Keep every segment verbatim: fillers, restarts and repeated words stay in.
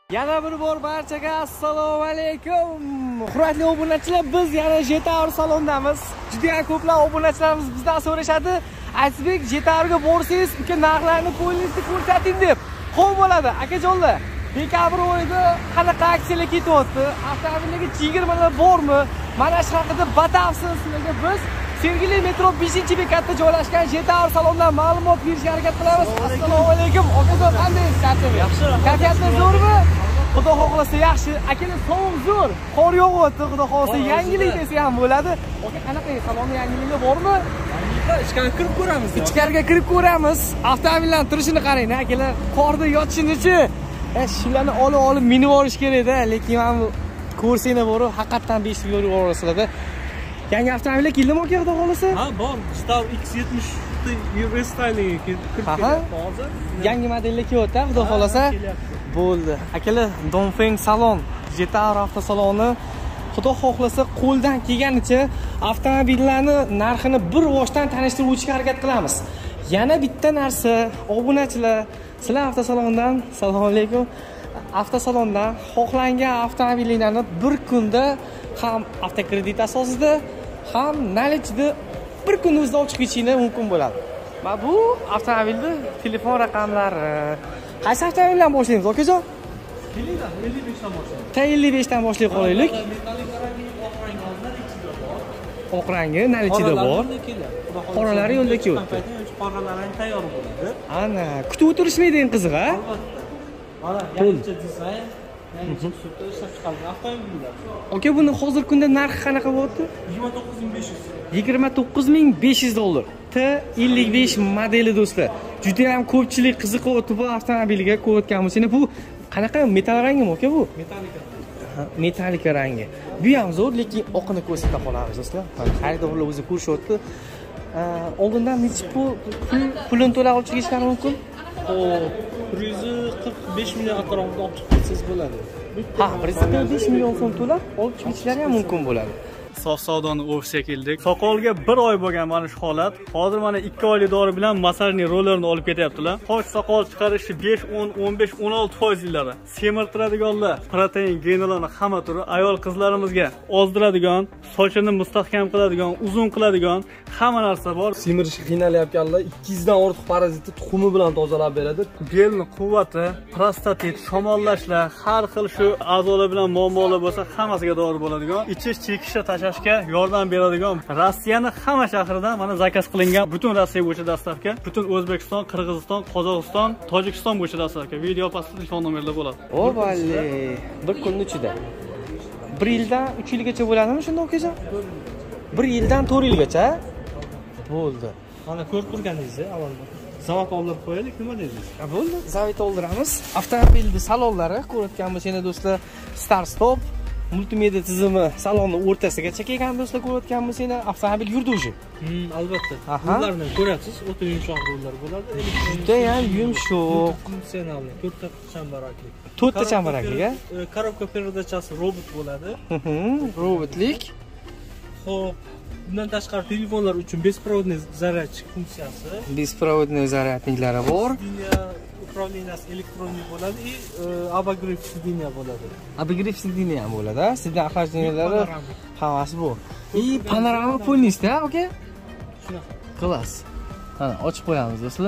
Yana bir bor barchaga assalomu alaykum. Hurmatli obunachilar, biz yana Jetaur salondamiz. Juda ham ko'plab obunachilarimiz bizdan so'rashadi. Aytibek, Jetaurga borsangiz, uka narxlarni qo'lingizda ko'rsating deb. Xo'p bo'ladi, akajonlar. Dekabr oyida qanaqa aksiyalar ketyapti? Avtomobillarga chegirmalar bormi? Mana shu haqida batafsil sizlarga biz Sergeli metro beshinchi bekatda joylashgan Jetaur salondan ma'lumot berishga harakat qilamiz. Assalomu alaykum. Okajon, qandaysiz? Charchamaysiz? Yaxshi. Kayfiyatlar zo'rmi? Xudo xohlasa yaxshi. Akalar sovuq zo'r. Qor yog'yapti. Xudo xohlasa yangilik desa ham bo'ladi. Oka, qanaqa salonda yangiliklar bormi? Ichkariga kirib ko'ramiz. Ichkariga kirib ko'ramiz. Avtomobillarning turishini qarang, akalar. Qorda yotishinichi. Shularni olib olib minib olish kerak-da, lekin men ko'rsanglar bor, haqiqatan besh yil yo'l yuborasizlar-da. Yangi avtomobillar keldimi aka, xudo xolasa? Ha, bor. Jetaur X yetmish restylingiga kirib kelyapti hozir. Yangi modellar kelyapti, xudo xolasa. Bo'ldi. Akalar, Dongfeng salon, Jetaur avtosaloni xudo xohlasa qo'ldan kelganicha avtomobillarni narxini bir boshdan tanishtiruvchiga harakat qilamiz. Yana bitta narsa, obunachilar, sizlar avtosalondan, assalomu alaykum. Avtosalondan xohlangan avtomobillarni bir kunda ham avtokredit asosida, ham nalichda bir kun o'zida olib chiqib ketishingiz mumkin bo'ladi. Mana bu avtomobilni telefon raqamlari. Qaysi avtomobildan boshlaymiz, okajon? ellik beshdan boshlaymiz. Ta ellik beshdan boshlay qolaylik. Oq rangi nalichida bor. Qoralari yo'lda kelyapti. Qoralari tayyor bo'ladi. Ana, kutib o'tirishmaydigan qiziq, ha? Mana yangicha dizayn, yangicha usulda ishlab chiqarilgan avtomobillar. Oka, buni hozir kunda narxi qanaqa bo'lyapti? yigirma to'qqiz ming besh yuz. yigirma to'qqiz ming besh yuz dollar. T ellik besh modeli do'stlar. Juda ham ko'pchilik qiziqyapti bu avtomobilga ko'rayotgan bo'lsangiz, bu qanaqa metal rangimi aka bu? Metallika. Metallika rangi. Bu ham zo'r, lekin oqini ko'rsata qolamiz do'stlar. Xaridorlar o'zi ko'rishyapti. Oldindan necha pul pulini to'lab olib chiqishlari mumkin? bir yuz qirq besh million atrofida olib chiqsangiz bo'ladi. Ha, bir yuz qirq besh million so'm to'lab olib chiqishlari ham mumkin bo'ladi. Sof savdoni ofisiga keldik. Soqolga bir oy bo'lgan mana shu holat. Hozir mana ikki oylik dori bilan masajning rollerini olib ketyaptilar. Qosh soqol chiqarishi besh, o'n, o'n besh, o'n olti foizlari. Semirtiradiganlar, protein, genlarning hamma turi ayol qizlarimizga ozdiradigan, sochini mustahkam qiladigan, uzun qiladigan hamma narsa bor. Semirish qiynalayotganlar ikki yuz dan ortiq parazitni tuxumi bilan tozalab beradi. Belni quvvati, prostatit, shamollashlar, har xil shu a'zolar bilan muammolar bo'lsa, hammasiga dori bo'ladigan. Ichish, chekishga tashashga yordam beradigan. Rossiyani hamma shahridan mana zakaz qilingan. Butun Rossiya bo'yicha dastavka, butun O'zbekiston, Qirg'iziston, Qozog'iston, Tojikiston bo'yicha dastavka. Video pastda telefon nomerlar bo'ladi. O valli, bir kun ichida. bir yildan uch yilgacha bo'ladimi shunda okajon? bir yildan to'rt yilgacha. Bo'ldi. Mana ko'rib turganingiz, avvalda. Zavod oldirib qo'yaylik, nima dedingiz? Ha, bo'ldi. Zavod oldiramiz. Avtomobilning salonlari ko'rayotgan bo'lsangiz do'stlar, start stop, multimedia tizimi salonni o'rtasigacha kelgan do'stlar, ko'rayotgan bo'lsangiz, avtomobil yurdi. Hmm, albatta. Ularni ko'rasiz, o'ta yumshoq rullar bo'ladi. Juda ham yumshoq, funksionalli, to'rtta chambarakli. to'rtta chambarakli, ha? Korobka передачасы robot bo'ladi. Robotlik. Xo'p, bundan tashqari telefonlar uchun беспроводный zaryadchik funksiyasi, беспроводный zaryadniklari bor. Upravleniyasi elektronlik bo'ladi и обогрев сидения bo'ladi. Обогрев сидения ham bo'ladi, ha? Siddan охлаждениялari hammasi bor. И panorama polnisda, aka? Shunaqa. Klass. Mana ochib qo'yamiz do'stlar.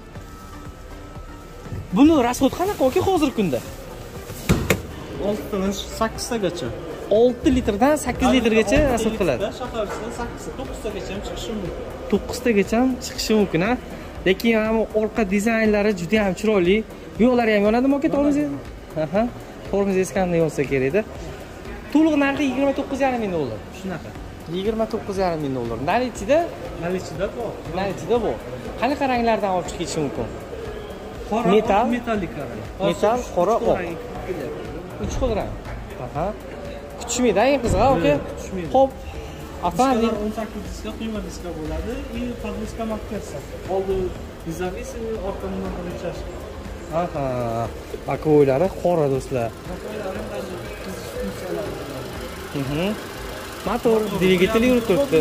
Buni rasxod qanaqa aka hozirgi kunda? olti dan sakkiztagacha. olti litrdan sakkiz litrgacha rasxod qiladi. Shahardan sakkiz, to'qqiztagacha ham chiqishi mumkin. to'qqiztagacha ham chiqishi mumkin, ha? Lekin ham orqa dizaynlari juda ham chiroyli. Yo'llari ham yonadimi aka, tormozingiz? Aha. Tormozingiz qanday yonsa kerak-da. To'liq narxi yigirma to'qqiz yarim ming dollar. Shunaqa. yigirma to'qqiz yarim ming dollar. Nalichida? Nalichida bor. Nalichida bor. Qanaqa ranglardan olib chiqish mumkin? Qora, metal, metallik rang. Metal, qora, oq. uch xil rang. Aha. Kutishmaydi, eng qiziq, aka. Xo'p. Avtomobil o'n sakkiz diska, quyma diska bo'ladi. И подвеска markasi. Oldi dizayni, orqadan rechash. Aha. Bakoylari qora do'stlar. Bakoylari hozir funksiyalari bo'ladi. Mhm. Motor dvigateli yurib turibdi.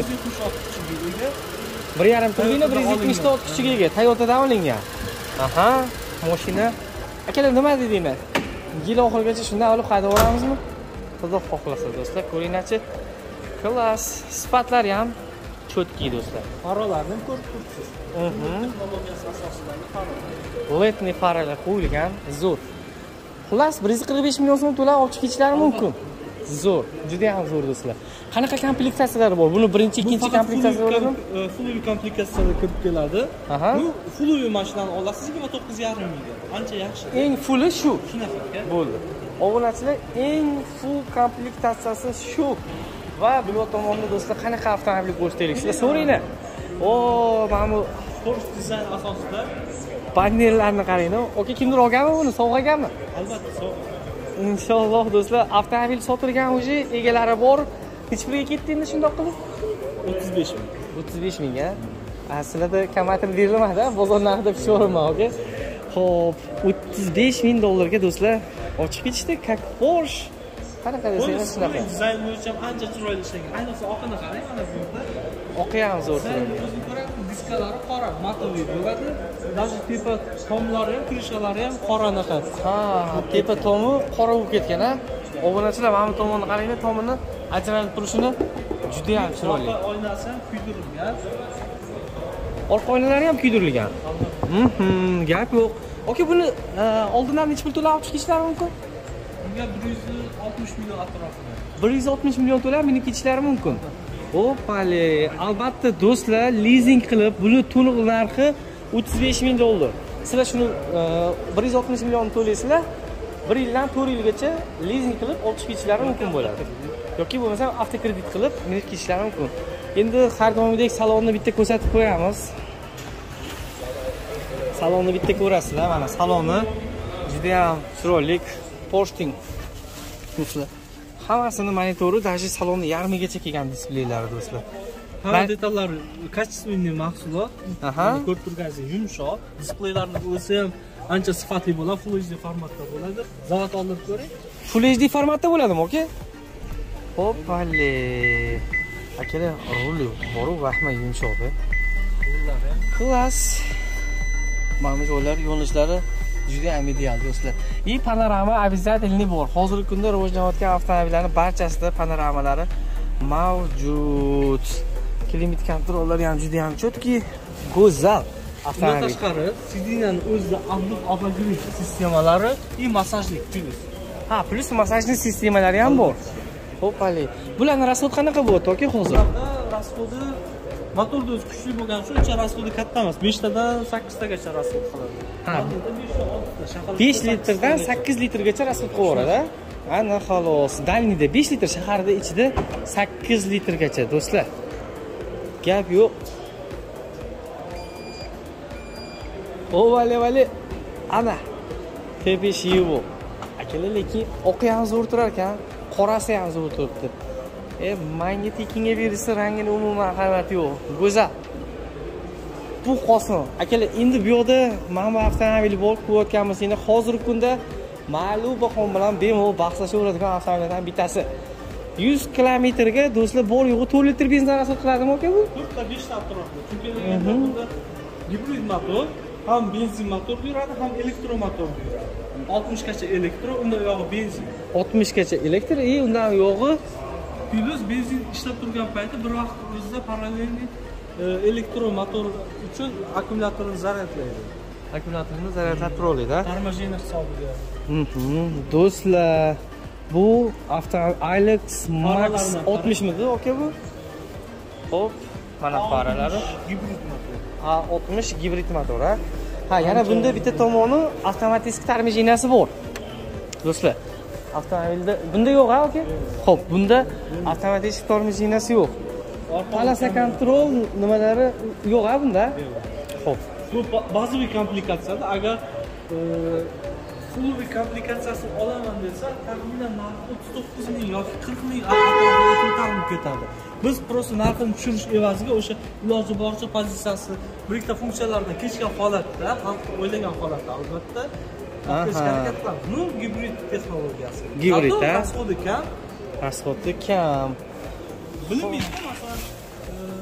bir yarim turbina, bir yuz yetmish to'rt kuchiga ega. Toyota'dan olingan. Aha, mashina. Akalar nima dedinglar? yil oxirigacha shunday olib qaytaveramizmi? Xudo xohlasa do'stlar, ko'ringlarchi. Klass, sifatlari ham cho'tki do'stlar. Farolarni ham ko'rib turibsiz. Mhm. Texnologiyasi asosidagi farolar. Ledni faralar qo'yilgan, zo'r. Xullas bir yuz qirq besh million so'm to'lab olib chiqishlari mumkin. Zo'r, juda ham zo'r do'stlar. Qanaqa komplektatsiyalar bor? Buni birinchi, ikkinchi komplektatsiya bo'ladimi? Full komplektatsiyada kirib keladi. Aha. Bu full mashinani olasiz yigirma to'qqiz yarim mingga. Ancha yaxshi. Eng fulli shu. Shunaqa. Bo'ldi. Obunachilar, eng full komplektatsiyasi shu. Va bu tomonda do'stlar qanaqa avtomobil bo'lishi kerak? Sizlar so'ranglar. O, mana bu Porsche dizayn asosida panellarni qaranglar. Oka, kimdir olganmi buni? Sovg'aganmi? albatta sovg'a. Inshaalloh do'stlar, avtomobil sotilgan o'zi egalari bor. Hech biriga ketdi endi shundoq qilib. o'ttiz besh ming. o'ttiz besh ming ga. Aslida kamaytirib berilmadi, bozor narxida pishoraman, oka. Xo'p, o'ttiz besh ming dollarga do'stlar ochiq ketishdi, как Porsche. Qanaqa desangiz shunaqa. Dizayn bo'yicha ham ancha chiroyli ishlangan. Ayniqsa oqini qarang, mana bu yerda. Oqi ham zo'r turadi. O'zini ko'rasiz, diskalari qora, matoviy bo'ladi. Даже tepa tomlari ham, krishalari ham qora anaqa. Ha, tepa tomi qora bo'lib ketgan, ha. Obunachilar, mana bu tomonni qaranglar, tomini ajralib turishini juda ham chiroyli. Orqa oynasi ham kuydirilgan. Orqa oynalari ham kuydirilgan. Mhm, gap yo'q. Oka, buni oldindan necha pul to'lab olib chiqishlari mumkin? Bunga bir yuz oltmish million atrofida. bir yuz oltmish million to'lab minib ketishlari mumkin. Hoppali, albatta do'stlar, leasing qilib, buni to'liq narxi o'ttiz besh ming dollar. Sizlar shuni bir yuz oltmish million to'laysizlar, bir yildan to'rt yilgacha leasing qilib olib chiqib ketishlari mumkin bo'ladi. Yoki bo'lmasa avtokredit qilib minib ketishlari mumkin. Endi har doimgidek salonni bitta ko'rsatib qo'yamiz. Salonni bitta ko'rasizlar, mana saloni juda ham chiroyli. Porsche do'stlar. Hammasini monitori, даже salonni yarmigacha kelgan displeylari do'stlar. Hamma detallari kачественный mahsulot. Aha. Ko'rib turganingizdek yumshoq. Displeylarning o'zi ham ancha sifatli bo'ladi, Full H D formatda bo'ladi. Zavod olib ko'ring. Full H D formatda bo'ladimi, oka? Hoppali. Akalar, ruli boru vahma yumshoq-da. Rullari ham Klass. Mana joylar, yo'nalishlari juda ham ideal do'stlar. И panorama обязательный bor. Hozirgi kunda rivojlanayotgan avtomobillarning barchasida panoramalari mavjud. Klimat kontrollari ham juda ham cho'tki, go'zal Bundan avtomobil. tashqari, sidinaning o'zida avtomatik obogrev sistemalari va masajlik plus. Ha, plus masajli sistemalari ham bor. Hoppali. Bularning rasxod qanaqa bo'ladi toki hozir? Rasxodi motorda o'zi kuchli bo'lgani uchun uncha rasxodi katta emas. besh tadan sakkiz tagacha rasxod qiladi. Ha. besh litrdan sakkiz litrgacha rasxod qilaveradi. Ana xolos. Dalnida besh litr, shaharda ichida sakkiz litrgacha do'stlar. Gap yo'q. O vale vale. Ana. Tepish yivo. Akalar, lekin oqi ham zo'r turar ekan, qorasi ham zo'r turibdi. E, menga tekinga bersa rangini umuman ahamiyati yo'q. Go'zal. Bu qosim. Akalar, endi bu yoqda mana bu avtomobil bor ko'rayotganmiz. Endi hozirgi kunda ma'lum bahom bilan bemalol bahslashaveradigan avtomobillardan bittasi. yuz kilometrga do'stlar bor yo'g'i to'rt litr benzin rasxod qiladimi aka bu? to'rt ta besh ta atrofida. Chunki bunda gibrid motor, ham benzin motor yuradi, ham elektromotor yuradi. oltmish gacha elektro, undan yog'i benzin. oltmish gacha elektr, и undan yog'i Plus benzin ishlab turgan payti bir vaqt o'zida parallelni elektromotor uchun akkumulyatorni zaryadlaydi. akkumulyatorni zaryadlab turadi-da. Торможение hisobiga. Mhm. Do'stlar, bu Avto Ilex Max oltmish midi aka bu? Xo'p, mana faralari. Gibrid motor. Ha, oltmish gibrid motor, ha. Ha, yana bunda bitta tomoni avtomatik tarmojeniyasi bor. Do'stlar, avtomobilda bunda yo'q, ha, aka? Xo'p, bunda avtomatik tarmojeniyasi yo'q. Palasa kontrol nimalari yo'q, ha, bunda? Xo'p. Bu bazaviy komplikatsiyada agar full komplikatsiyasini olaman desa, taxminan narxi o'ttiz to'qqiz ming yoki qirq ming atrofida ko'tarilib ketadi. Biz просто narxini tushirish evaziga o'sha iloji boricha pozitsiyasi bir ikkita funksiyalardan kechgan holatda, xalq o'ylagan holatda albatta harakat qilamiz. Bu gibrid texnologiyasi. Gibrid, ha? Rasxodi kam. Rasxodi kam. Bilmaysiz, masalan,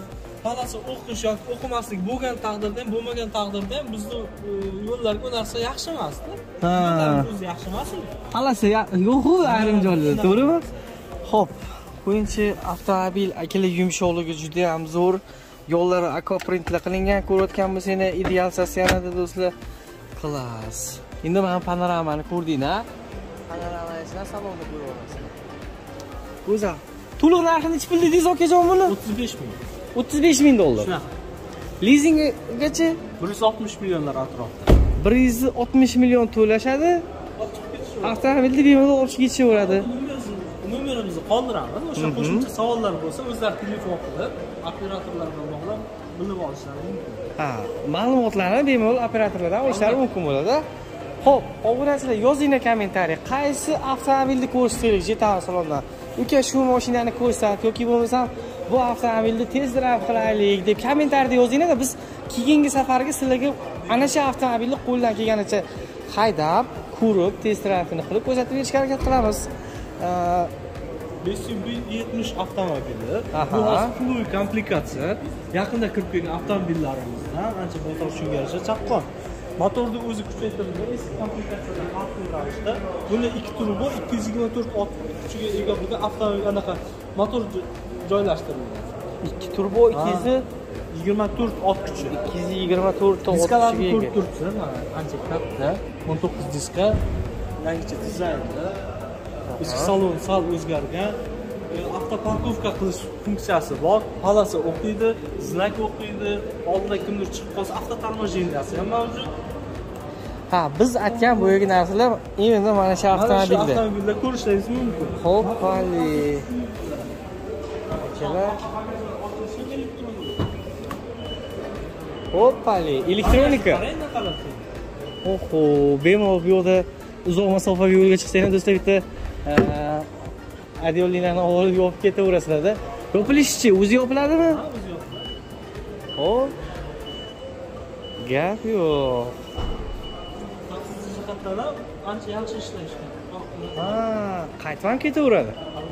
palasi o'qish yoki o'qimaslik bo'lgan taqdirda ham, bo'lmagan taqdirda ham bizni yo'llarga u narsa yaxshi emas-da. Yo'llarimiz o'zi yaxshi emas-ku. Palasi yo'q-ku ayrim joylarda, to'g'rimi? Xo'p, qo'yinchi avtomobil akili yumshoqligi juda ham zo'r. Yo'llari akoprintli qilingan, ko'rayotgan bo'lsangiz ideal sotsialda do'stlar. Klass. Endi men panoramani ko'rding-a? Panoramani ichida salonni ko'rib olasiz. Go'zal. To'liq narxini nechta pul dedingiz akajon buni? o'ttiz besh ming. o'ttiz besh ming dollar. Shunaqa. Lizingigacha bir yuz oltmish millionlar atrofida. bir yuz oltmish million to'lashadi. Avtomobilni bemalol olib ketishaveradi. Nomerimizni qoldiramiz. O'sha qo'shimcha savollar bo'lsa, o'zlari telefon qilib, operatorlar bilan bog'lab bilib olishlari mumkin. Ha, ma'lumotlarni bemalol operatorlardan olishlari mumkin bo'ladi. Xo'p, obunachilar yozinglar kommentariy, qaysi avtomobilni ko'rish kerak Jeta salondan. Uka shu mashinani ko'rsat yoki bo'lmasa bu avtomobilni test drive qilaylik deb kommentariyada yozinglar, biz keyingi safarga sizlarga ana shu avtomobilni qo'ldan kelganicha haydab, ko'rib, test drive'ini qilib ko'rsatib berishga harakat qilamiz. besh yuz yetmish avtomobili. Bu full komplikatsiya. Yaqinda kirib kelgan avtomobillarimizdan ancha botor tushunganicha chaqqon. Motorni o'zi kuchaytirilgan eski komplikatsiyadan farqli ravishda bunda ikki turbo ikki yuz yigirma to'rt ot kuchiga ega bo'lgan avtomobil anaqa motor joylashtirilgan. ikki turbo ikki yuz yigirma to'rt ot kuchi. ikki yuz yigirma to'rt ot diskalarni ko'rib turibsiz, mana ancha katta, o'n to'qqiz diska, yangicha dizaynda. Ichki salon sal o'zgargan. Avtoparkovka qilish funksiyasi bor. Palasi o'qiydi, znak o'qiydi, oldida kimdir chiqib qolsa avtotarmojeniyasi ham mavjud. Ha, biz aytgan bu yergi narsalar endi mana shu avtomobilda. Mana shu avtomobilda ko'rishingiz mumkin. Xo'p, qali. Akalar. Hoppali, elektronika. Oho, bemalol bu yo'lda uzoq masofaga yo'lga chiqsangiz do'stlar bitta adiyollarni olib yopib ketaverasizlar-da. Yopilishchi, o'zi yopiladimi? Ha, o'zi yopiladi. Xo'p. Gap yo'q. Xavfsizlik jihatdan ancha yaxshi ishlashgan. Ha, qaytib ham ketaveradi.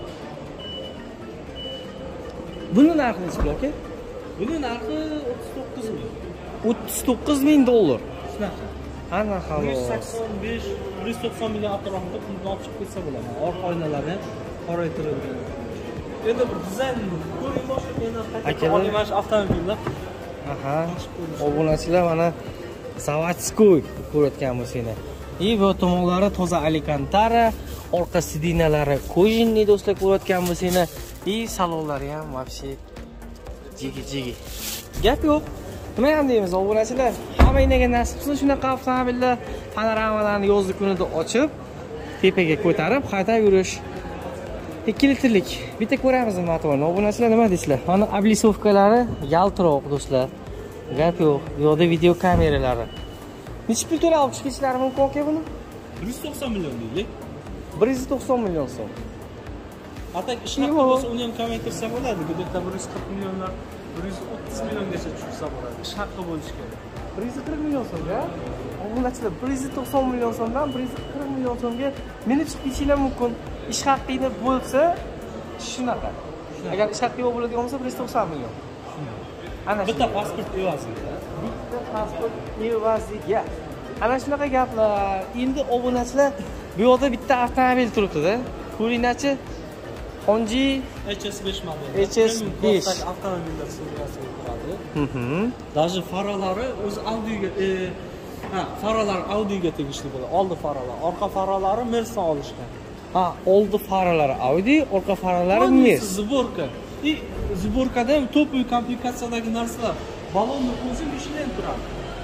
Buni narxi necha aka? Buni narxi o'ttiz to'qqiz ming. o'ttiz to'qqiz ming dollar. Shunaqa. Ana xolos. bir yuz sakson besh, bir yuz to'qson million atrofida pulni olib chiqib ketsa bo'ladi. Orqa oynalari ham qoraytirilgan. Endi bir dizayn ko'ring boshqa yana Akalar mana shu avtomobillar. Aha. Obunachilar mana Zavodskoy ko'rayotgan bo'lsanglar. И bu tomonlari toza Alcantara, orqa sidinalari kojinli do'stlar ko'rayotgan bo'lsanglar. И salonlari ham вообще jigi-jigi. Gap yo'q. Nima ham deymiz obunachilar? Hammangizga nasib qilsin shunaqa avtomobillar panoramalarni yozgi kunida ochib, tepaga ko'tarib, haydab yurish. ikki litrlik. Bitta ko'ramiz motorni. Obunachilar nima deysizlar? Mana oblisovkalari yaltiroq do'stlar. Gap yo'q. Bu yerda video kameralari. Necha pul to'lab olib chiqishlari mumkin aka buni? bir yuz to'qson million deylik. bir yuz to'qson million so'm. Atak ishlab bo'lsa uni ham kamaytirsa bo'ladi. Bu yerda bir yuz qirq millionlar, bir yuz o'ttiz milliongacha tushsa bo'ladi. Ish haqqi bo'lishi kerak. bir yuz qirq million so'mga? Obunachilar bir yuz to'qson million so'mdan bir yuz qirq million so'mga meni chiqib ketishinglar mumkin. Ish haqqingda bo'lsa shunaqa. Agar ish haqqi yo'q bo'ladigan bo'lsa bir yuz to'qson million. Ana bitta pasport evaziga. Bitta pasport evaziga. Ana shunaqa gaplar. Endi obunachilar bu yoqda bitta avtomobil turibdi-da. Ko'ringlarchi. Honji H S besh model. H S besh avtomobillar seriyasiga kiradi. Mhm. Даже faralari o'zi Audi'ga e, ha, faralar Audi'ga tegishli bo'ladi. Oldi faralar, orqa faralari Mercedes olishgan. Ha, oldi faralari Audi, orqa faralari Mercedes. Zborka. И zborkada ham to'p-to'p komplikatsiyadagi narsalar. Balonni o'zi Michelin turadi.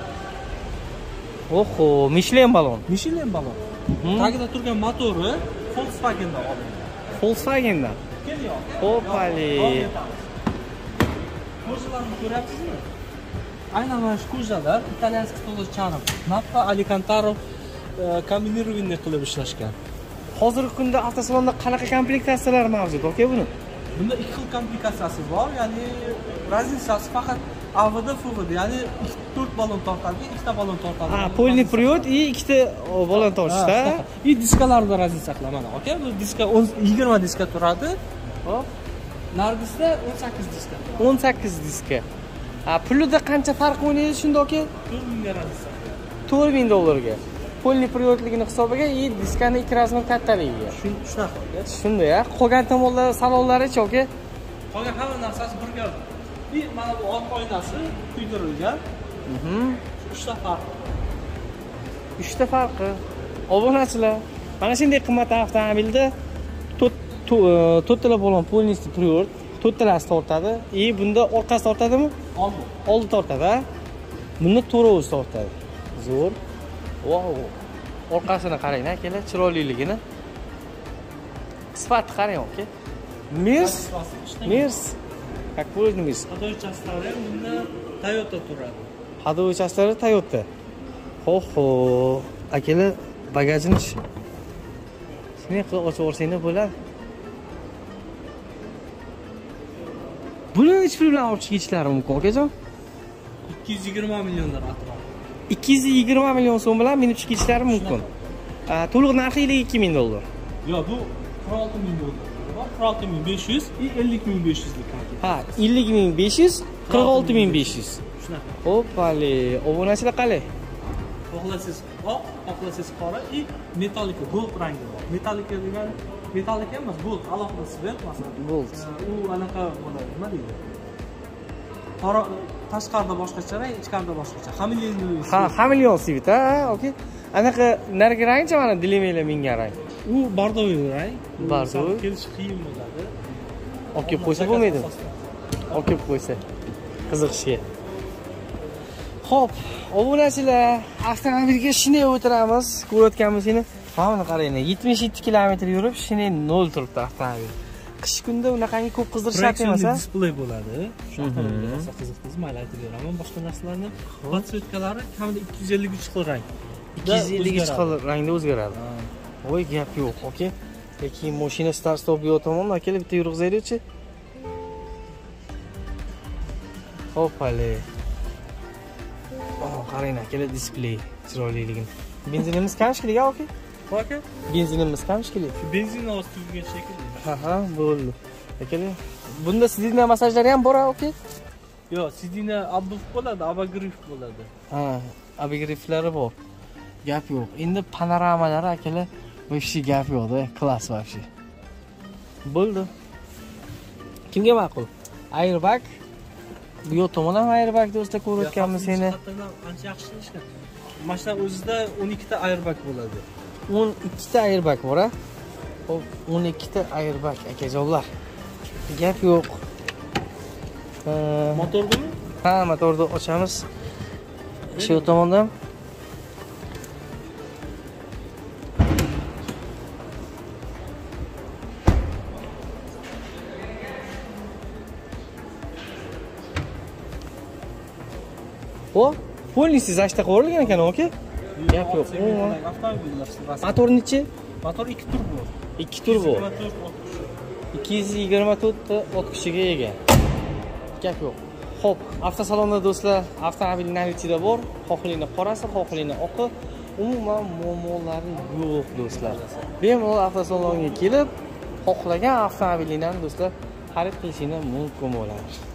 Oho, Michelin balon. Michelin balon. Tagida turgan motori Volkswagendan olingan. Volkswagendan. Hoppali. Ko'rsalarni ko'ryapsizmi? Aynan mana shu ko'rsalar italyanskiy to'lashchani. Nappa Alcantara kombinirованный qilib ishlashgan. Hozirgi kunda avtosalonda qanaqa komplektatsiyalar mavjud, aka buni? Bunda ikki xil komplikatsiyasi bor, ya'ni razницasi faqat A V D, F V D, ya'ni to'rt balon tortadi, ikkita balon tortadi. Ha, polni привод и ikkita balon tortishda. И diskalarda raznica qilaman, aka. Bu diska yigirma diska turadi. Hop. Nargisda o'n sakkiz diska. o'n sakkiz diska. Ha, pulida qancha farq o'ynaydi shunda aka? to'rt mingga radisa. to'rt ming dollarga. Polni priyorligini hisobiga и diskani ekrani kattaligiga. Shunaqa. Shunda ya, qolgan tomonlar salonlari-chi aka? Qolgan hamma narsasi birga. Bir mana bu orqa oynasi kuydirilgan. Mhm. uchta farq. uchta farqi. Obunachilar, mana shunday qimmat avtomobilda to'rttala bo'lgan polnisti prior, to'rttalasi tortadi. И bunda orqasi tortadimi? Oldi. Oldi tortadi. Bunda to'rtovsi tortadi. Zo'r. Wow. Orqasini qarang, akalar, chiroyliligini. Sifatni qarang, aka. Mirs. Mirs. Как поздно Hadoichastlari bunda Toyota turadi. Hadoichastlari Toyota. Ho-ho. Akalar, bagajini shunday qilib ochib olsanglar bo'ladi. Buni hech bir bilan olib chiqishlari mumkin, akajon. ikki yuz yigirma millionlar atrofi. ikki yuz yigirma million so'm bilan minib chiqishlari mumkin. To'liq narxi ikki ming dollar. Yo'q, bu qirq olti ming dollar. qirq olti ming besh yuz va ellik ming besh yuz lik. Ha, ellik ming besh yuz, qirq olti ming besh yuz. Shunaqa. Hoppali, obunachilar qalay? Xohlasangiz oq, xohlasangiz qora и metallika, gold rangi bor. Metallika degani metallika emas, gold alohida svet masalan. Gold. U anaqa bo'ladi, nima deydi? Qora tashqarida boshqacha rang, ichkarida boshqacha. Hamilyon. Ha, hamilyon svet, ha, okey. Anaqa narigi rangchi mana dilemela mingan rang. U bordoviy rang. Bordoviy. Kelish qiyin bo'ladi. Olib kelib qo'ysa bo'lmaydimi? Olib kelib qo'ysa. Qiziqishga. Xo'p, obunachilar, avtomobilga shunday o'tiramiz. Ko'rayotganmiz-ni. Mana qaranglar, yetmish yetti kilometr yurib, shunday nol turibdi avtomobil. Qish kunda unaqangi ko'p qizdirish shart emas, ha? Displey bo'ladi. Shunaqa bo'lsa qiziqsiz, mayli aytib beraman. Boshqa narsalarni podsvetkalari kamida ikki yuz ellik uch xil rang. ikki yuz ellik uch xil rangda o'zgaradi. Voy, gap yo'q, okey. Lekin mashina start-stop yo'taman, akalar bitta yurg'izaylik-chi. Hoppali. Oh, qaranglar, akalar displey chiroyliligini. Benzinimiz kamshkilik, aka? Aka? Benzinimiz kamshkilik. Benzin ostiga shekilli. Ha, ha, bo'ldi. Akalar, bunda sidina masajlari ham bor, aka? Yo'q, sidina abuf bo'ladi, abagriff bo'ladi. Ha, abagrifflari bor. Gap yo'q. Endi panoramalari akalar, voобще gap yo'q-da, klass voобще. Bo'ldi. Kimga ma'qul? Airbag. Bu yo'q tomon ham airbag do'stlar ko'rayotganmiz seni. Ancha yaxshi ishlar. Mashina o'zida o'n ikkita airbag bo'ladi. o'n ikkita airbag bor, ha? Xo'p, o'n ikkita airbag akajonlar. Gap yo'q. Motordami? Ha, motorni ochamiz. Shu tomondan. O, polnisi zashta qo'yilgan ekan, aka. Gap yo'q. Avtomobillar sirasi. Motornichi? Motor ikki turbo. ikki turbo. ikki yuz yigirma to'rt ot kishiga ega. Gap yo'q. Xo'p, avtosalonda do'stlar, avtomobilning ichida bor, xohlayni qorasi, xohlayni oqi, umuman muammolari yo'q do'stlar. Bemalol avtosalonga kelib, xohlagan avtomobilingdan do'stlar xarid qilishingiz mumkin bo'ladi.